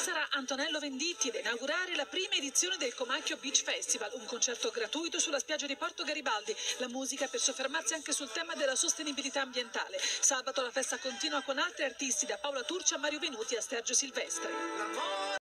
Sarà Antonello Venditti ad inaugurare la prima edizione del Comacchio Beach Festival, un concerto gratuito sulla spiaggia di Porto Garibaldi. La musica per soffermarsi anche sul tema della sostenibilità ambientale. Sabato la festa continua con altri artisti, da Paola Turci a Mario Venuti a Sergio Silvestri.